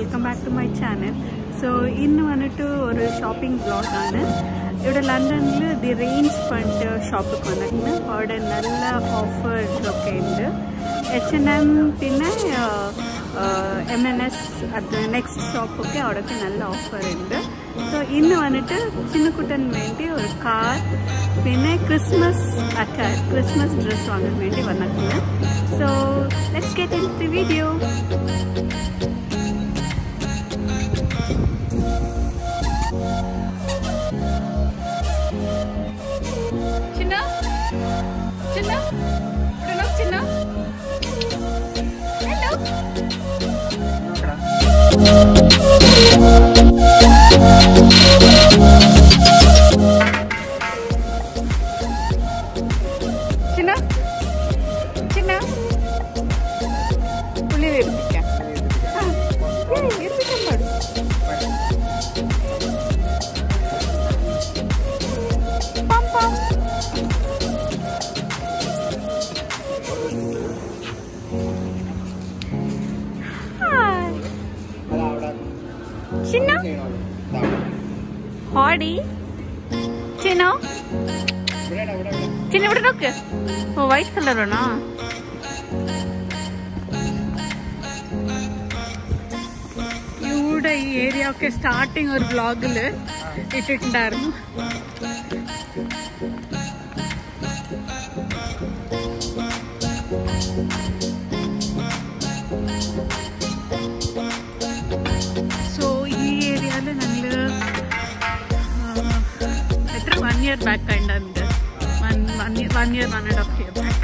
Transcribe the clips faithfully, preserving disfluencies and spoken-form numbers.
welcome back to my channel. So ഇന്ന് വന്നിട്ട് ഒരു ഷോപ്പിംഗ് വ്ലോഗ് ആണ്. ഇവിടെ ലണ്ടനിൽ ദി റേഞ്ച് ഫണ്ട് ഷോപ്പിൽ വന്നിട്ടുണ്ട്. അവിടെ നല്ല ഓഫേഴ്സ് ഒക്കെ ഉണ്ട്. എച്ച് ആൻഡ് എം പിന്നെ എം എൻ എസ് അത് നെക്സ്റ്റ് ഷോപ്പൊക്കെ അവിടെയൊക്കെ നല്ല ഓഫർ ഉണ്ട്. സോ ഇന്ന് വന്നിട്ട് ചിന്നക്കുട്ടന് വേണ്ടി ഒരു കാർ പിന്നെ ക്രിസ്മസ് അറ്റയർ ക്രിസ്മസ് ഡ്രസ് വാങ്ങാൻ വേണ്ടി വന്നിട്ടുണ്ട്. So let's get in the video. Chinna? Chinna? Hello, Chinna? Hello? Chinna? Chinna? Pulli irupikka. Ah, yeah, irupikka madu. Pam pam. Chinna? Howdy. Chinna? Chinna, ഇവിടെ നോക്ക്. ഓ വൈറ്റ് കളർ ആണോ? ഇവിടെ ഈ area ഒക്കെ starting ഒരു വ്ലോഗില് ഇട്ടിട്ടുണ്ടായിരുന്നു. One year back kind of one one year one year one and a half year back.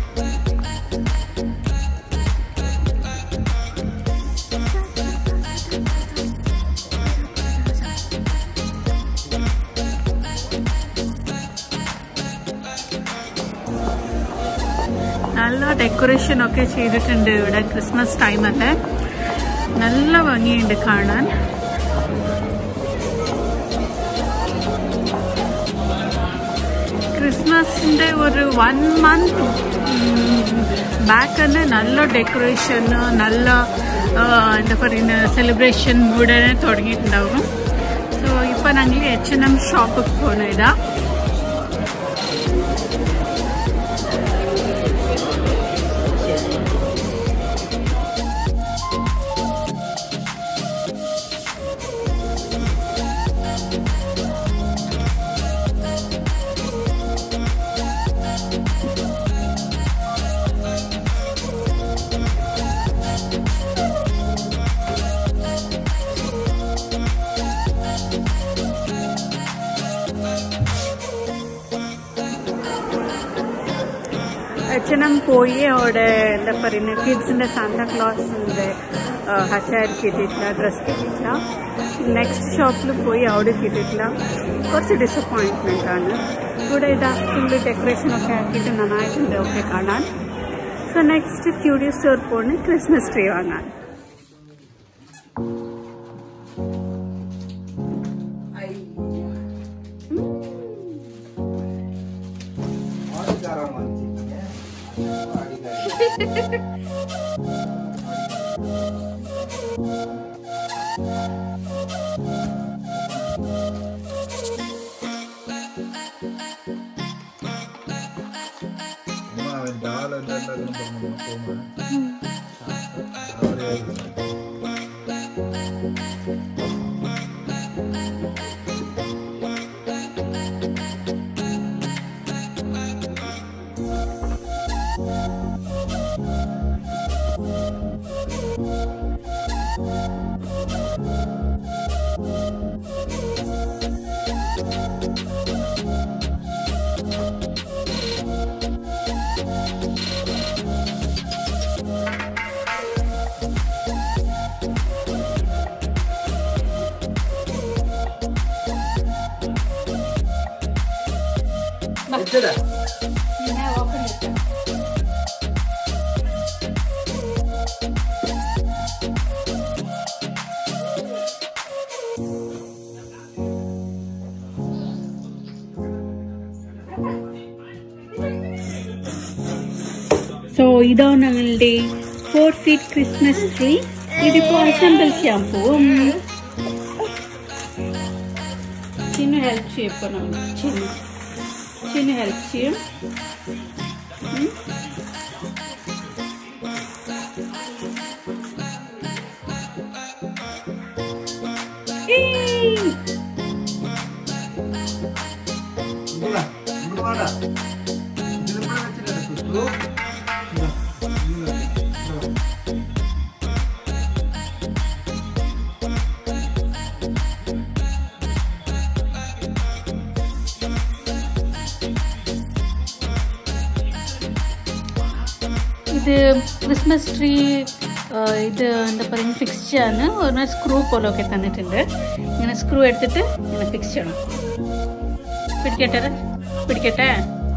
നല്ല decoration ഒക്കെ ചെയ്തിട്ടുണ്ട് ഇവിടെ. ക്രിസ്മസ് ടൈം അല്ലേ, നല്ല ഭംഗിയുണ്ട് കാണാൻ. ക്രിസ്മസിന്റെ ഒരു വൺ മന്ത് ബാക്ക് തന്നെ നല്ല ഡെക്കറേഷൻ നല്ല എന്താ പറയുന്ന സെലിബ്രേഷൻ മൂഡ് തുടങ്ങിയിട്ടുണ്ടാവും. സോ ഇപ്പൊ ഞങ്ങൾ എച്ച് ആൻഡ് എം ഷോപ്പിൽ പോണ ഇതാ. എച്ച് ആൻഡ് എം പോയി അവിടെ എന്താ പറയുന്നത് കിഡ്സിന്റെ സാന്താക്ലോസിന്റെ അറ്റയർ കിട്ടിയിട്ടില്ല, ഡ്രസ് കിട്ടിയിട്ടില്ല. നെക്സ്റ്റ് ഷോപ്പിൽ പോയി അവിടെ കിട്ടിയിട്ടില്ല. കുറച്ച് ഡിസപ്പോയിൻറ്റ്മെന്റ് ആണ്. ഇവിടെ ഇതാ ഫുള്ള് ഡെക്കറേഷൻ ഒക്കെ ആക്കിയിട്ട് നന്നായിട്ടുണ്ട് ഒക്കെ കാണാൻ. സോ നെക്സ്റ്റ് ക്യൂരിയോ സ്റ്റോർ പോണ് ക്രിസ്മസ് ട്രീ വാങ്ങാൻ. So, this is our four feet Christmas tree. ഇതിപ്പോൾ അസംബിൾ ചെയ്യാൻ ചിന്നു ഹെൽപ്പ് ചെയ്യും. ഇപ്പോൾ നമ്മൾ ചിന്നു ചിന്നു ഹെൽപ്പ് ചെയ്യും. ഇത് ക്രിസ്മസ് ട്രീ ഇത് എന്താ പറയുക ഫിക്സ് ചെയ്യാൻ ഒരു സ്ക്രൂ പോലൊക്കെ തന്നിട്ടുണ്ട്. ഇങ്ങനെ സ്ക്രൂ എടുത്തിട്ട് ഇങ്ങനെ ഫിക്സ് ചെയ്യണം. പിടിക്കട്ടെ പിടിക്കട്ടെ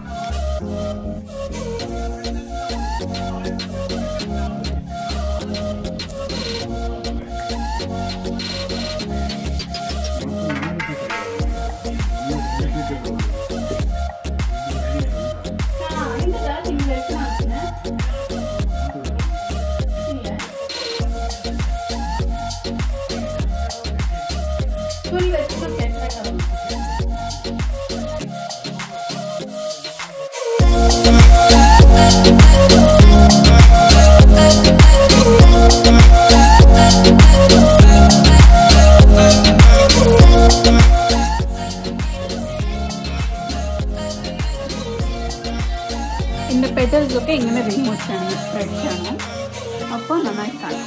ഇതിൻ്റെ പെറ്റൽസൊക്കെ ഇങ്ങനെ റിമൂവ് ചെയ്യണം, സ്പ്രെഡ് ചെയ്യണം. അപ്പോൾ നന്നായി കാണും.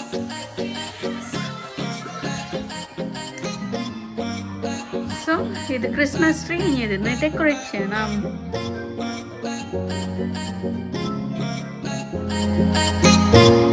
സോ ഇത് ക്രിസ്മസ് ട്രീ ഇനി ഇതിന് ഡെക്കറേറ്റ് ചെയ്യണം.